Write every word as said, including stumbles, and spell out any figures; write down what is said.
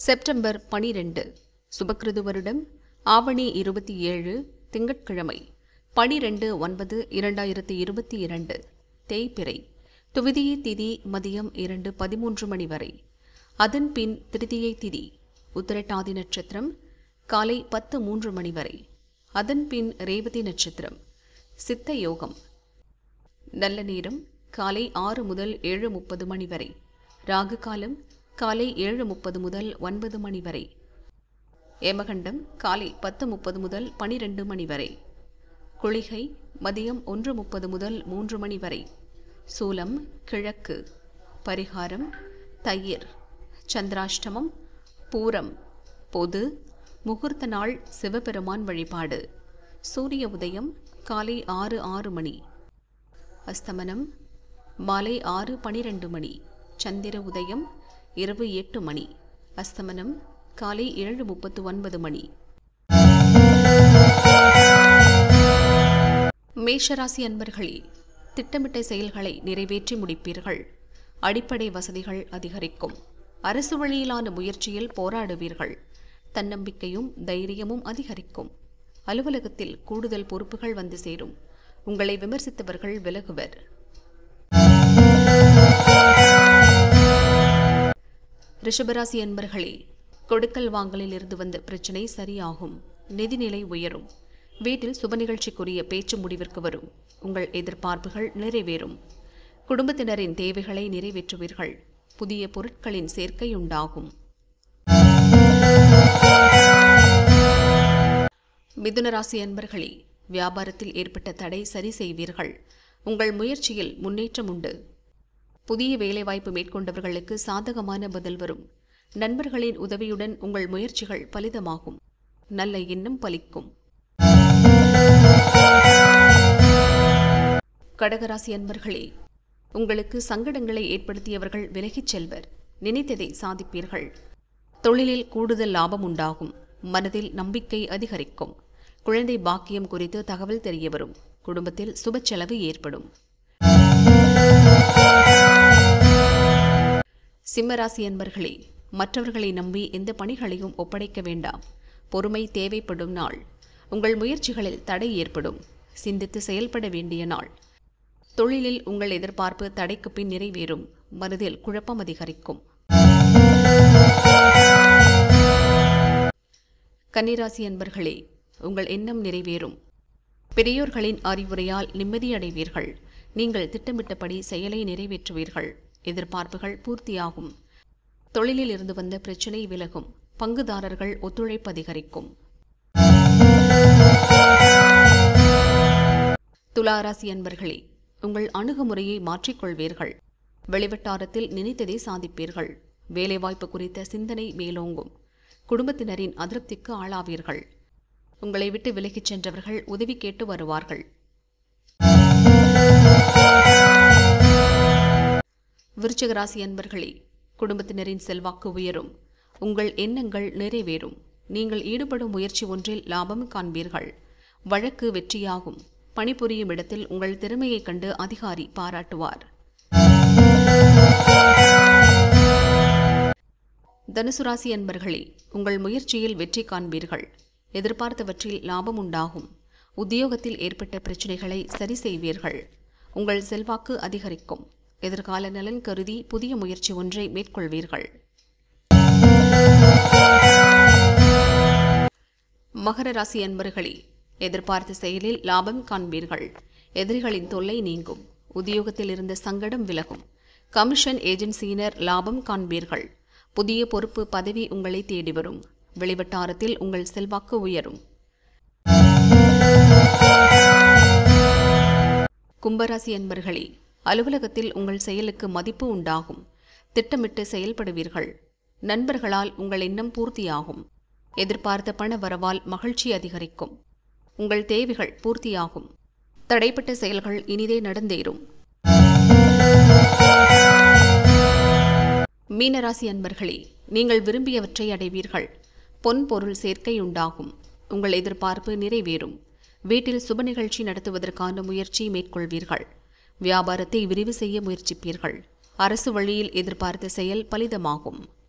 September பனிரெண்டு சுபக்கிருது வருடம் ஆவணி இருபத்தி ஏழு திங்கட்கிழமை பனிரெண்டு ஒன்பது இரண்டாயிரத்தி இருபத்தி இரண்டு தேய்பிறை துவிதியை திதி மதியம் இரண்டு பதிமூன்று மணி வரை. அதன் பின் திருதியை திதி உத்திரட்டாதி நட்சத்திரம் காலை பத்து மூன்று மணி வரை. அதன் பின் ரேவதி நட்சத்திரம் சித்த யோகம். நல்ல நேரம் காலை ஆறு முதல் ஏழு முப்பது மணி வரை. ராகு காலம் காலை ஏழு முப்பது முதல் ஒன்பது மணி வரை. ஏமகண்டம் காலை பத்து முப்பது முதல் பனிரெண்டு மணி வரை. குளிகை மதியம் ஒன்று முப்பது முதல் மூன்று மணி வரை. சூலம் கிழக்கு. பரிகாரம் தயிர். சந்திராஷ்டமம் பூரம். பொது முகூர்த்த நாள் சிவபெருமான் வழிபாடு. சூரிய உதயம் காலை ஆறு ஆறு மணி. அஸ்தமனம் மாலை ஆறு பனிரெண்டு மணி. சந்திர உதயம் இரவு எட்டு மணி. அஸ்தமனம் காலை ஏழு முப்பத்து ஒன்பது மணி. மேஷராசி அன்பர்களே, திட்டமிட்ட செயல்களை நிறைவேற்றி முடிப்பீர்கள். அடிப்படை வசதிகள் அதிகரிக்கும். அரசு வழியிலான முயற்சியில் போராடுவீர்கள். தன்னம்பிக்கையும் தைரியமும் அதிகரிக்கும். அலுவலகத்தில் கூடுதல் பொறுப்புகள் வந்து சேரும். உங்களை விமர்சித்தவர்கள் விலகுவர். ரிஷபராசி அன்பர்களே, கொடுக்கல் வாங்கலில் இருந்து வந்த பிரச்சினை சரியாகும். நிதிநிலை உயரும். வீட்டில் சுப நிகழ்ச்சிக்குரிய பேச்சு முடிவிற்கு வரும். உங்கள் எதிர்பார்ப்புகள் நிறைவேறும். குடும்பத்தினரின் தேவைகளை நிறைவேற்றுவீர்கள். புதிய பொருட்களின் சேர்க்கை உண்டாகும். மிதுனராசி அன்பர்களே, வியாபாரத்தில் ஏற்பட்ட தடை சரி செய்வீர்கள். உங்கள் முயற்சியில் முன்னேற்றம் உண்டு. புதிய வேலைவாய்ப்பு மேற்கொண்டவர்களுக்கு சாதகமான பதில் வரும். நண்பர்களின் உதவியுடன் உங்கள் முயற்சிகள் பலிதமாகும். நல்ல எண்ணம் பலிக்கும். கடகராசி அன்பர்களே, உங்களுக்கு சங்கடங்களை ஏற்படுத்தியவர்கள் விலகிச் செல்வர். நினைத்ததை சாதிப்பீர்கள். தொழிலில் கூடுதல் லாபம் உண்டாகும். மனதில் நம்பிக்கை அதிகரிக்கும். குழந்தை பாக்கியம் குறித்து தகவல் தெரியவரும். குடும்பத்தில் சுப செலவு ஏற்படும். சிம்மராசி அன்பர்களே, மற்றவர்களை நம்பி எந்த பணிகளையும் ஒப்படைக்க வேண்டாம். பொறுமை தேவைப்படும் நாள். உங்கள் முயற்சிகளில் தடை ஏற்படும். சிந்தித்து செயல்பட வேண்டிய நாள். தொழிலில் உங்கள் எதிர்பார்ப்பு தடைக்கு பின் நிறைவேறும். மனதில் குழப்பம் அதிகரிக்கும். கன்னிராசி அன்பர்களே, உங்கள் எண்ணம் நிறைவேறும். பெரியோர்களின் அறிவுரையால் நிம்மதியடைவீர்கள். நீங்கள் திட்டமிட்டபடி செயலை நிறைவேற்றுவீர்கள். எதிர்பார்ப்புகள் பூர்த்தியாகும். தொழிலில் இருந்து வந்த பிரச்சினை விலகும். பங்குதாரர்கள் ஒத்துழைப்பு அதிகரிக்கும். துலாராசி அன்பர்களே, உங்கள் அணுகுமுறையை மாற்றிக்கொள்வீர்கள். வெளிவட்டாரத்தில் நினைத்ததை சாதிப்பீர்கள். வேலைவாய்ப்பு குறித்த சிந்தனை மேலோங்கும். குடும்பத்தினரின் அதிருப்திக்கு ஆளாவீர்கள். உங்களை விட்டு விலகிச் சென்றவர்கள் உதவி கேட்டு வருவார்கள். விருச்சிக ராசி அன்பர்களே, குடும்பத்தினரின் செல்வாக்கு உயரும். உங்கள் எண்ணங்கள் நிறைவேறும். நீங்கள் ஈடுபடும் முயற்சி ஒன்றில் லாபம் காண்பீர்கள். வழக்கு வெற்றியாகும். பணிபுரியும் இடத்தில் உங்கள் திறமையைக் கண்டு அதிகாரி பாராட்டுவார். தனுசு ராசி அன்பர்களே, உங்கள் முயற்சியில் வெற்றி காண்பீர்கள். எதிர்பார்த்தவற்றில் லாபம் உண்டாகும். உத்தியோகத்தில் ஏற்பட்ட பிரச்சினைகளை சரி செய்வீர்கள். உங்கள் செல்வாக்கு அதிகரிக்கும். எதிர்கால நலன் கருதி புதிய முயற்சி ஒன்றை மேற்கொள்வீர்கள். மகர ராசி அன்பர்களே, எதிர்பார்த்த செயலில் லாபம் காண்பீர்கள். எதிரிகளின் தொல்லை நீங்கும். உத்தியோகத்தில் இருந்த சங்கடம் விலகும். கமிஷன் ஏஜென்சியினர் லாபம் காண்பீர்கள். புதிய பொறுப்பு பதவி உங்களை தேடி வரும். வெளிவட்டாரத்தில் உங்கள் செல்வாக்கு உயரும். கும்பராசி அன்பர்களே, அலுவலகத்தில் உங்கள் செயலுக்கு மதிப்பு உண்டாகும். திட்டமிட்டு செயல்படுவீர்கள். நண்பர்களால் உங்கள் எண்ணம் பூர்த்தியாகும். எதிர்பார்த்த பண வரவால் மகிழ்ச்சி அதிகரிக்கும். உங்கள் தேவைகள் பூர்த்தியாகும். தடைப்பட்ட செயல்கள் இனிதே நடந்தேறும். மீனராசி அன்பர்களே, நீங்கள் விரும்பியவற்றை அடைவீர்கள். பொன் பொருள் சேர்க்கை உண்டாகும். உங்கள் எதிர்பார்ப்பு நிறைவேறும். வீட்டில் சுப நிகழ்ச்சி நடத்துவதற்கான முயற்சி மேற்கொள்வீர்கள். வியாபாரத்தை விரிவு செய்ய முயற்சிப்பீர்கள். அரசு வழியில் எதிர்பார்த்த செயல் பலிதமாகும்.